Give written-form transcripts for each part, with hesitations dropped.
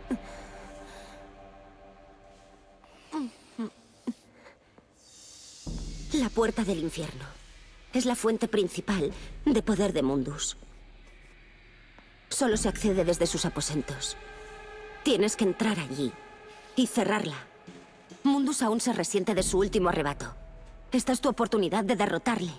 La puerta del infierno. Es la fuente principal de poder de Mundus. Solo se accede desde sus aposentos. Tienes que entrar allí y cerrarla. Mundus aún se resiente de su último arrebato. Esta es tu oportunidad de derrotarle.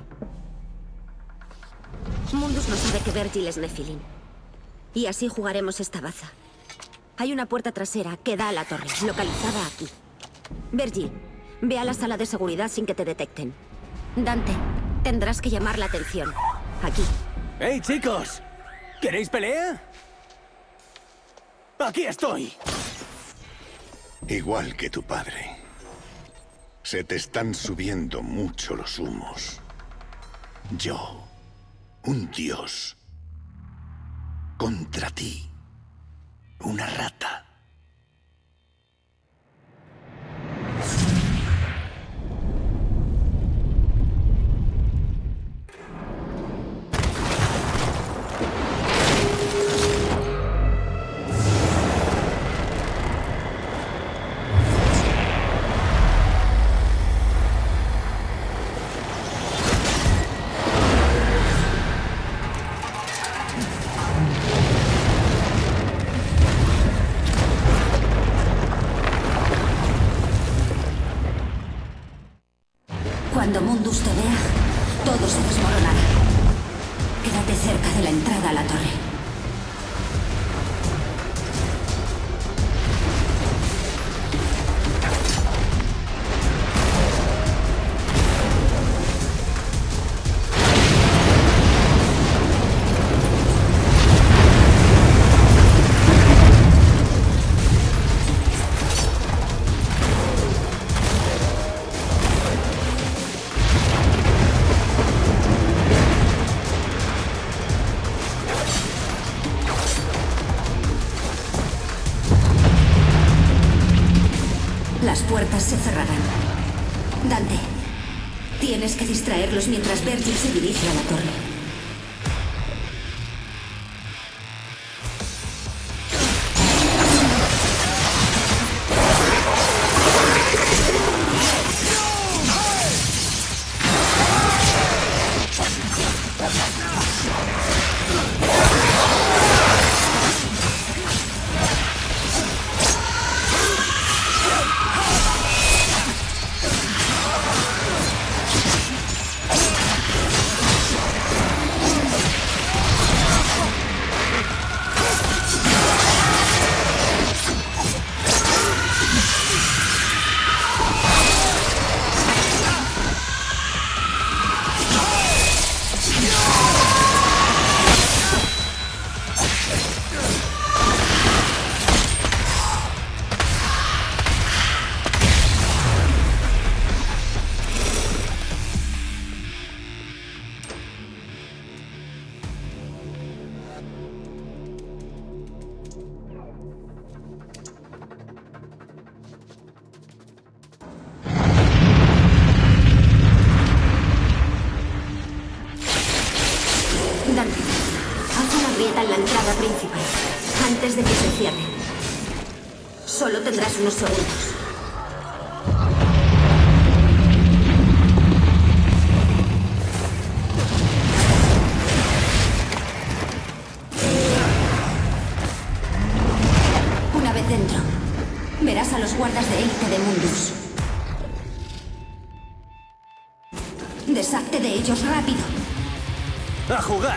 Mundus no sabe que Vergil es Nephilim. Y así jugaremos esta baza. Hay una puerta trasera que da a la torre, localizada aquí. Vergil, ve a la sala de seguridad sin que te detecten. Dante, tendrás que llamar la atención. Aquí. ¡Hey, chicos! ¿Queréis pelea? ¡Aquí estoy! Igual que tu padre. Se te están subiendo mucho los humos. Yo, un dios, contra ti, una rata. Cuando Mundus te vea, todo se desmoronará. Quédate cerca de la entrada a la torre. Las puertas se cerrarán. Dante, tienes que distraerlos mientras Vergil se dirige a la torre. Dante, haz una grieta en la entrada principal, antes de que se cierre. Solo tendrás unos segundos. Una vez dentro, verás a los guardas de élite de Mundus. Deshazte de ellos rápido. ¡A jugar!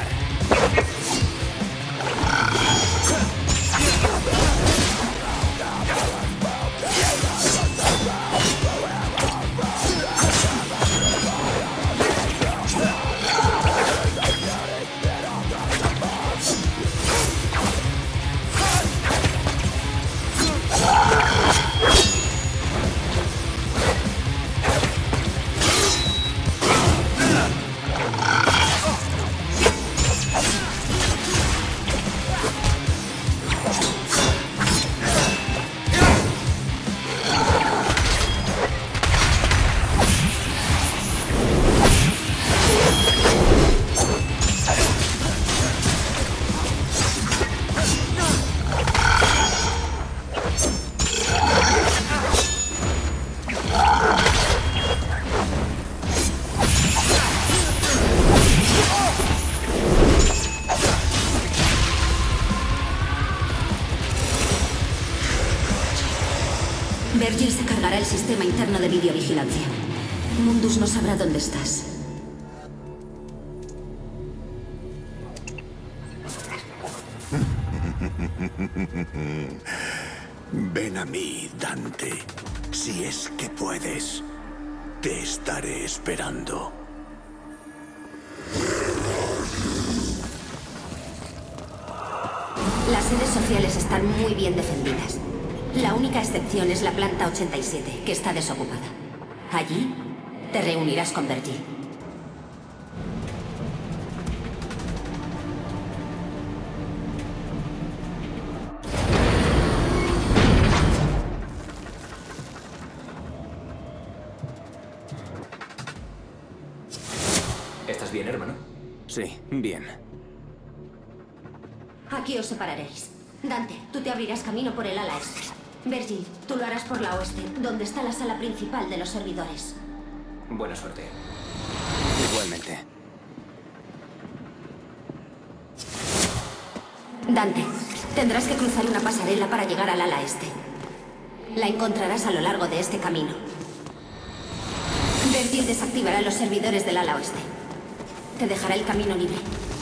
Virgil se cargará el sistema interno de videovigilancia. Mundus no sabrá dónde estás. Ven a mí, Dante. Si es que puedes. Te estaré esperando. Las sedes sociales están muy bien defendidas. La única excepción es la planta 87, que está desocupada. Allí te reunirás con Virgil. ¿Estás bien, hermano? Sí, bien. Aquí os separaréis. Dante, tú te abrirás camino por el ala este. Virgil, tú lo harás por la oeste, donde está la sala principal de los servidores. Buena suerte. Igualmente. Dante, tendrás que cruzar una pasarela para llegar al ala este. La encontrarás a lo largo de este camino. Virgil desactivará los servidores del ala oeste. Te dejará el camino libre.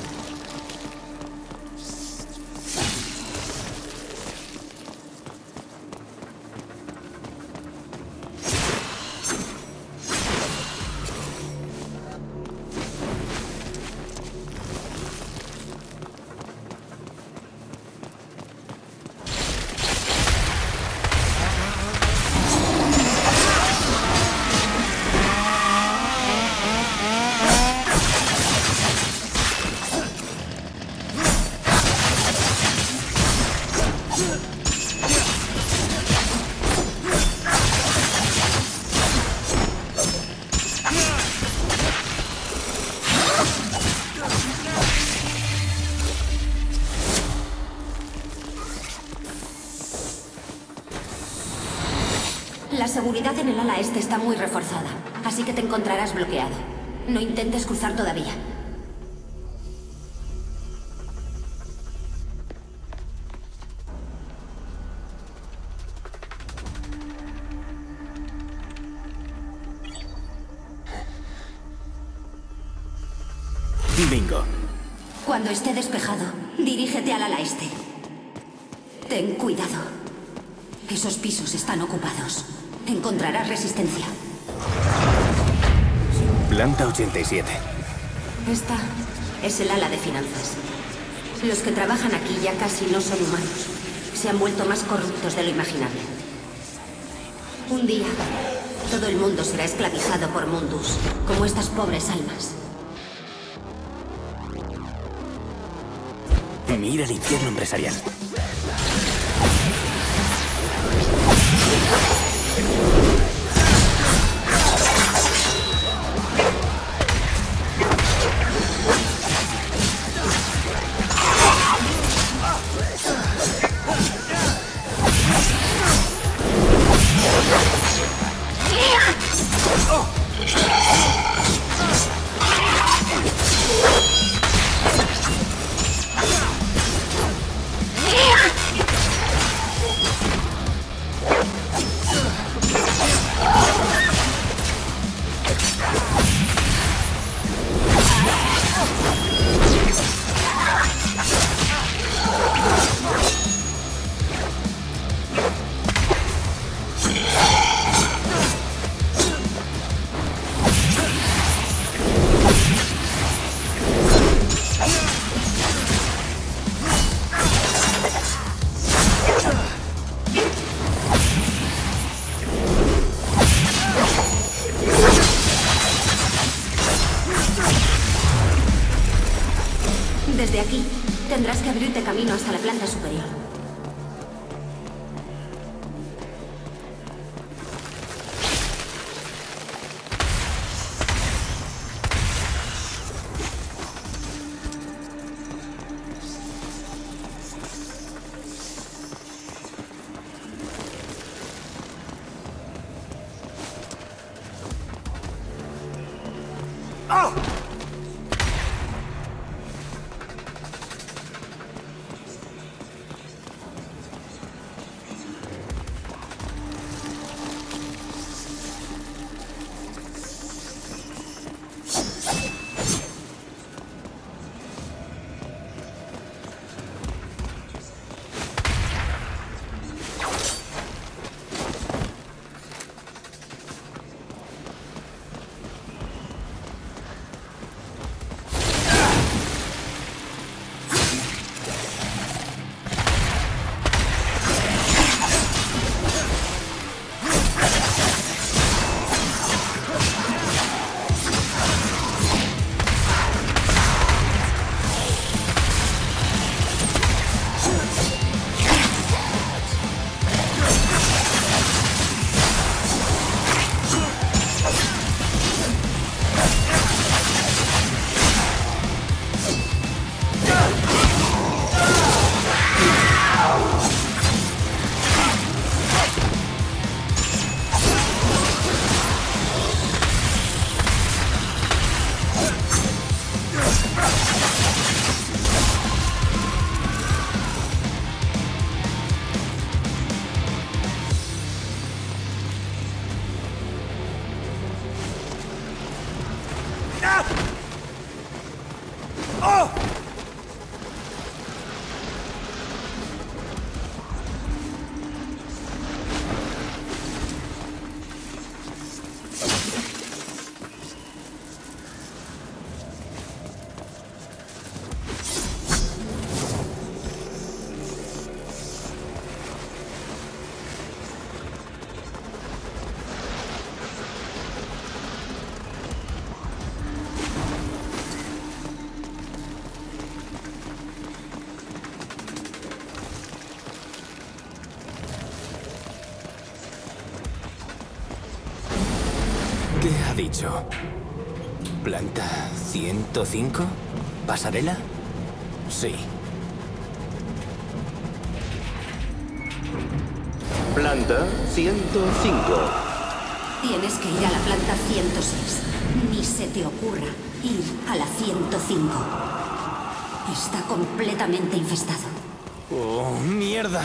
La seguridad en el ala este está muy reforzada, así que te encontrarás bloqueado. No intentes cruzar todavía. Bingo. Cuando esté despejado, dirígete al ala este. Ten cuidado. Esos pisos están ocupados. Encontrarás resistencia. Planta 87. Esta es el ala de finanzas. Los que trabajan aquí ya casi no son humanos. Se han vuelto más corruptos de lo imaginable. Un día, todo el mundo será esclavizado por Mundus, como estas pobres almas. Mira el infierno empresarial. Desde aquí, tendrás que abrirte camino hasta la planta superior. ¿Qué ha dicho? ¿Planta 105? ¿Pasarela? Sí. Planta 105. Tienes que ir a la planta 106. Ni se te ocurra ir a la 105. Está completamente infestado. ¡Oh, mierda!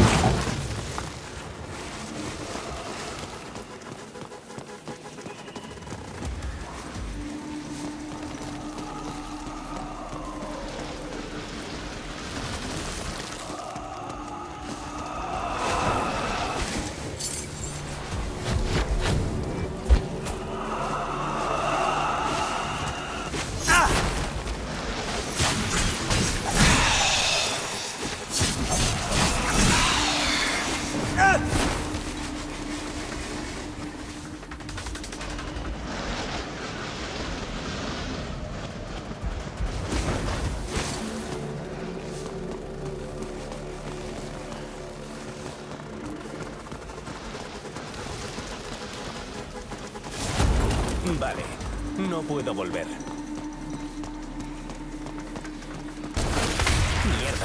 Vale, no puedo volver. Mierda.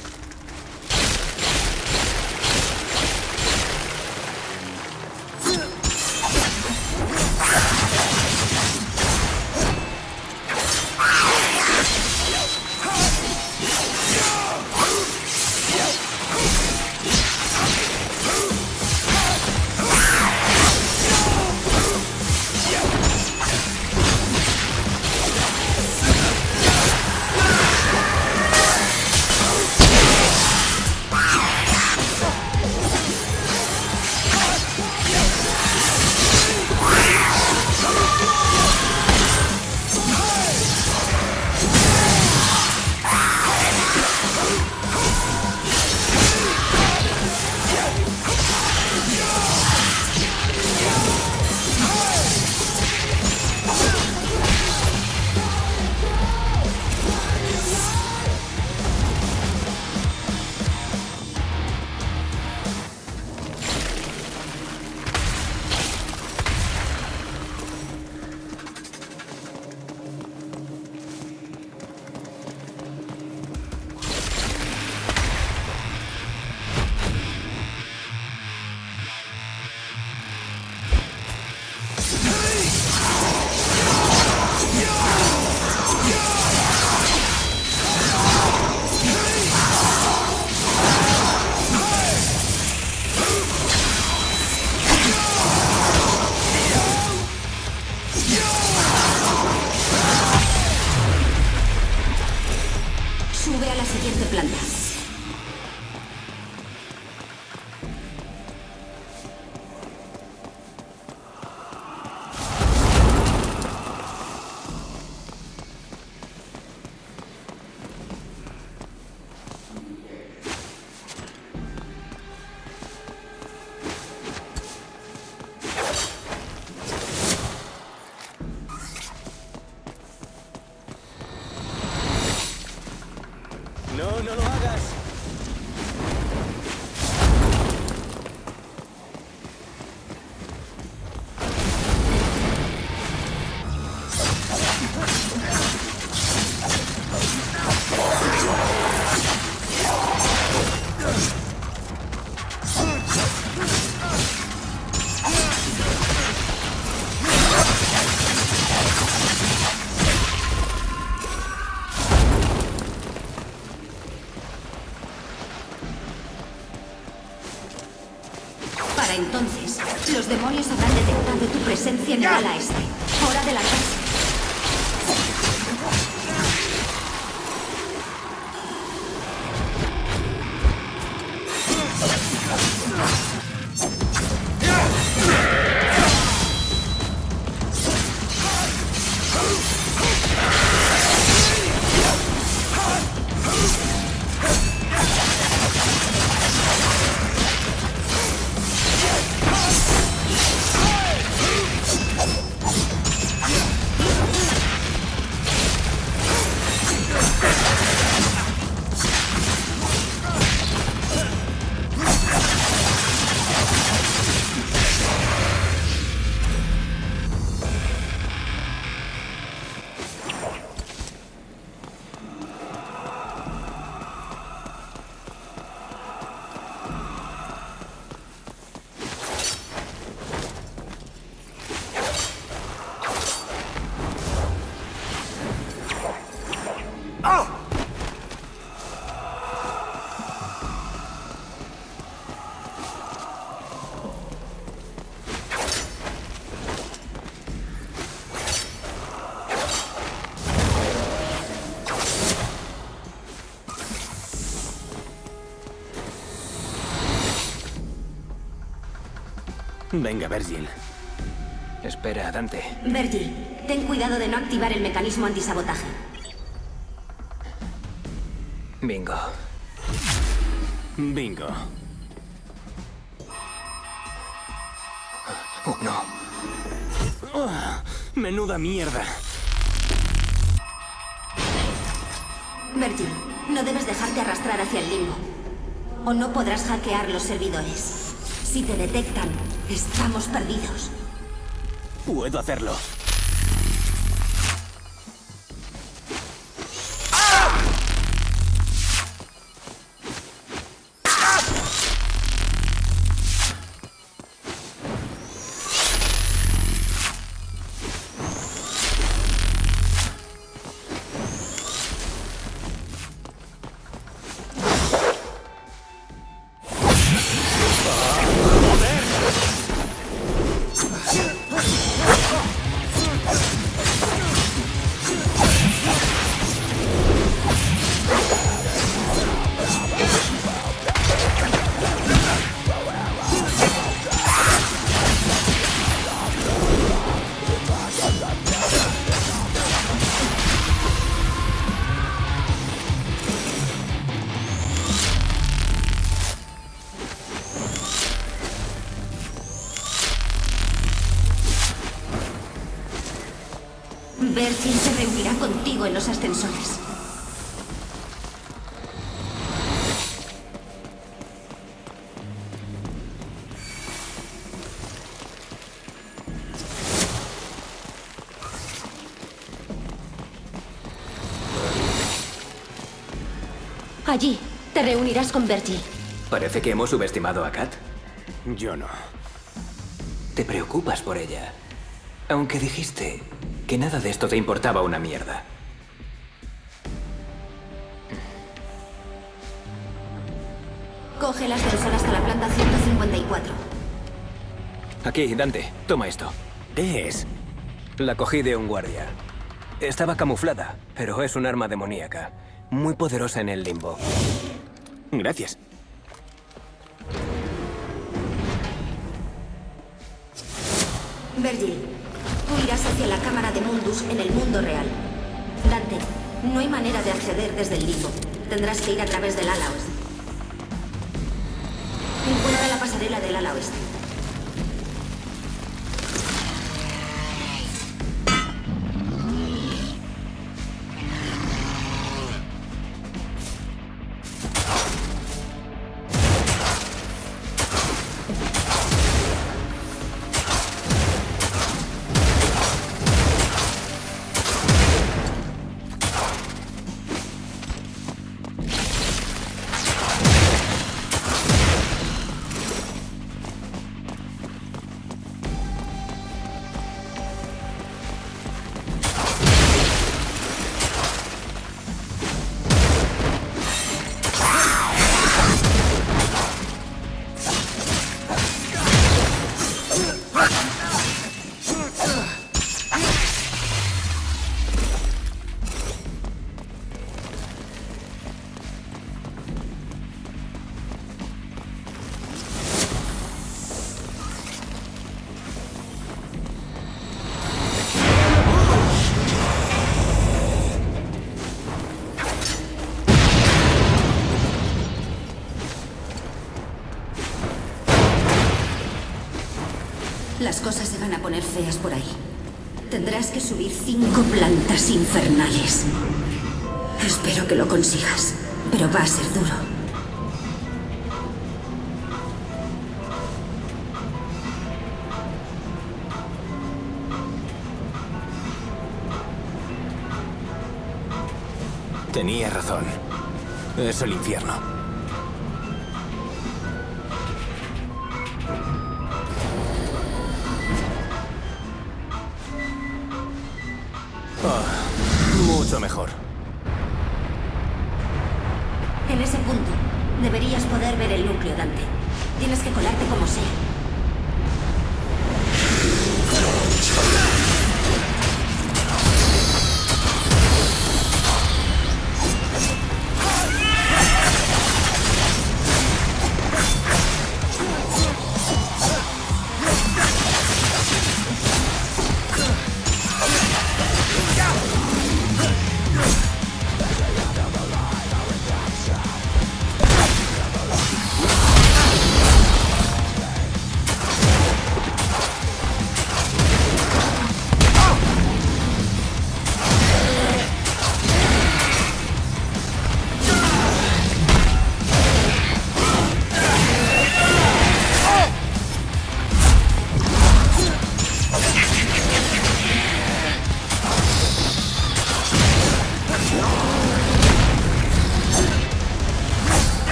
Sube a la siguiente planta. No, no lo hagas. Para entonces, los demonios habrán detectado tu presencia en el ala este. Hora de largarse. Venga, Virgil. Espera, Dante. Virgil, ten cuidado de no activar el mecanismo antisabotaje. Bingo. Bingo. Oh, no. Menuda mierda. Virgil, no debes dejarte arrastrar hacia el limbo. O no podrás hackear los servidores. Si te detectan, estamos perdidos. Puedo hacerlo. Virgil se reunirá contigo en los ascensores. Allí, te reunirás con Virgil. Parece que hemos subestimado a Kat. Yo no. Te preocupas por ella. Aunque dijiste que nada de esto te importaba una mierda. Coge el ascensor hasta la planta 154. Aquí, Dante, toma esto. ¿Qué es? La cogí de un guardia. Estaba camuflada, pero es un arma demoníaca. Muy poderosa en el limbo. Gracias. Virgil, tú irás hacia la cámara de Mundus en el mundo real. Dante, no hay manera de acceder desde el limbo. Tendrás que ir a través del ala oeste. Encuentra la pasarela del ala oeste. Las cosas se van a poner feas por ahí. Tendrás que subir 5 plantas infernales. Espero que lo consigas, pero va a ser duro. Tenía razón. Es el infierno. Mucho mejor. En ese punto, deberías poder ver el núcleo, Dante. Tienes que colarte como sea.